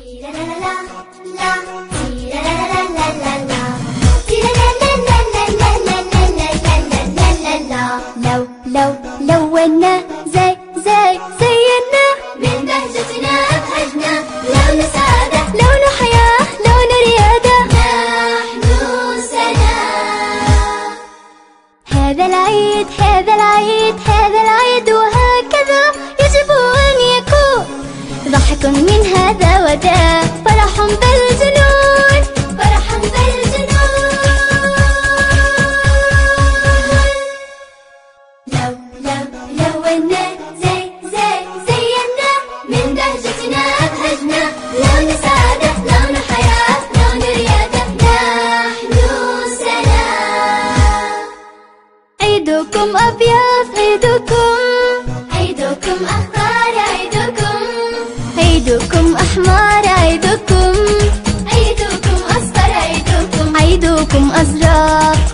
لو لونا زينا من بهجتنا أبهجنا، لون سعادة لون حياة لون ريادة، نحن سلام. هذا العيد وهكذا يجب أن يكون، ضحك من هذا وذا، فرح بالجنون فرح بالجنون. لونا زينا من بهجتنا أبهجنا، لون سعادة لون حياة لون ريادة، نحن سلام. عيدكم أبيض عيدكم أخضر عيدكم أحمر عيدكم أصفر عيدكم أزرق.